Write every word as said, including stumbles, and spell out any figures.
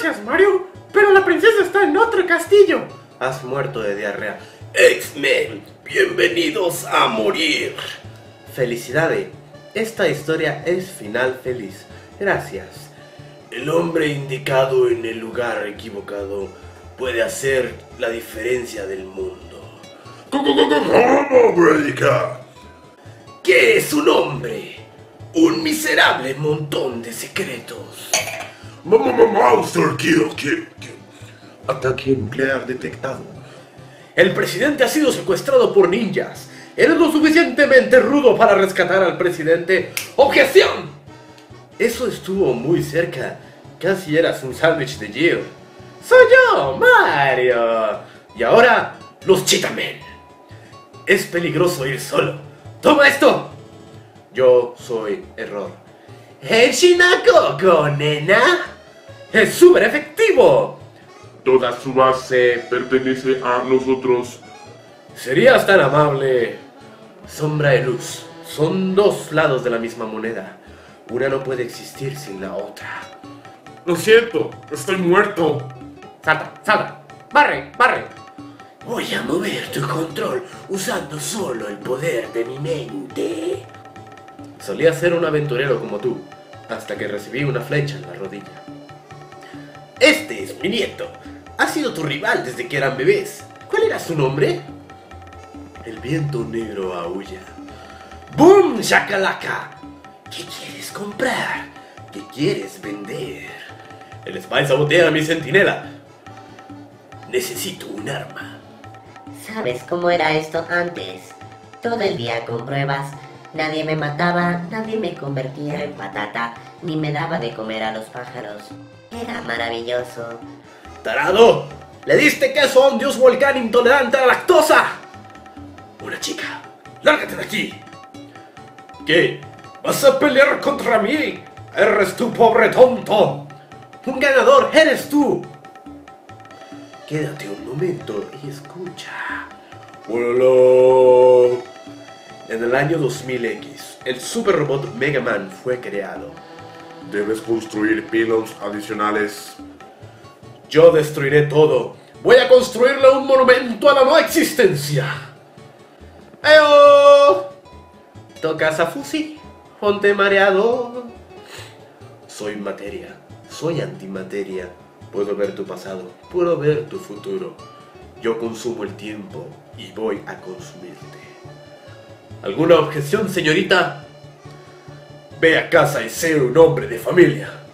gracias, Mario, pero la princesa está en otro castillo. Has muerto de diarrea. X-Men, bienvenidos a morir. Felicidades, esta historia es final feliz. Gracias. El hombre indicado en el lugar equivocado puede hacer la diferencia del mundo. ¿Cómo, Bredica? ¿Qué es un hombre? Un miserable montón de secretos. Monster Kill, kill, kill. Ataque nuclear detectado. El presidente ha sido secuestrado por ninjas. ¿Eres lo suficientemente rudo para rescatar al presidente? ¡Objeción! Eso estuvo muy cerca. Casi eras un sándwich de Jill. ¡Soy yo, Mario! Y ahora, los Cheetah-Men. Es peligroso ir solo. ¡Toma esto! Yo soy Error. ¡El Shinakoko, nena! ¡Es súper efectivo! Toda su base pertenece a nosotros. ¿Serías tan amable? Sombra y luz son dos lados de la misma moneda. Una no puede existir sin la otra. Lo siento, estoy muerto. Salta, salta. Barre, barre. Voy a mover tu control usando solo el poder de mi mente. Solía ser un aventurero como tú, hasta que recibí una flecha en la rodilla. Este es mi nieto. Ha sido tu rival desde que eran bebés. ¿Cuál era su nombre? El viento negro aúlla. ¡Boom, shakalaka! ¿Qué quieres comprar? ¿Qué quieres vender? El Spy sabotea a mi centinela. Necesito un arma. ¿Sabes cómo era esto antes? Todo el día con pruebas. Nadie me mataba, nadie me convertía en patata, ni me daba de comer a los pájaros. Era maravilloso. ¡Tarado! ¡Le diste queso a un dios volcán intolerante a la lactosa! Una chica. ¡Lárgate de aquí! ¿Qué? ¿Vas a pelear contra mí? ¡Eres tú, pobre tonto! ¡Un ganador eres tú! Quédate un momento y escucha. ¡Hola! En el año dos mil X, el super robot Mega Man fue creado. Debes construir pylons adicionales. Yo destruiré todo. Voy a construirle un monumento a la no existencia. ¡Eo! ¿Tocas a Fusi? Ponte mareado. Soy materia. Soy antimateria. Puedo ver tu pasado. Puedo ver tu futuro. Yo consumo el tiempo y voy a consumirte. ¿Alguna objeción, señorita? Ve a casa y sé un hombre de familia.